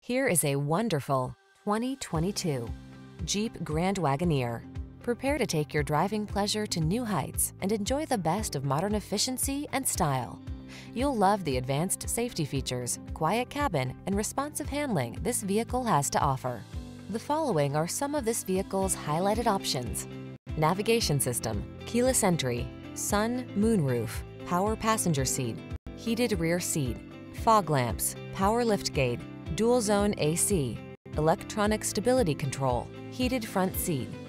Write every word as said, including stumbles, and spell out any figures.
Here is a wonderful twenty twenty-two Jeep Grand Wagoneer. Prepare to take your driving pleasure to new heights and enjoy the best of modern efficiency and style. You'll love the advanced safety features, quiet cabin, and responsive handling this vehicle has to offer. The following are some of this vehicle's highlighted options: navigation system, keyless entry, sun, moonroof, power passenger seat, heated rear seat, fog lamps, power liftgate, dual zone A C, electronic stability control, heated front seat,